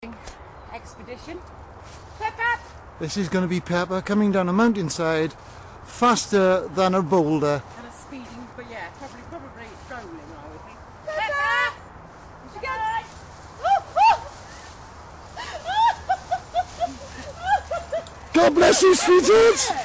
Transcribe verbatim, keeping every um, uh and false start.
expedition. Peppa! This is going to be Peppa coming down a mountainside faster than a boulder. And a speeding, but yeah, probably probably strolling, I would think. Peppa! Here she goes! God bless you, sweetheart!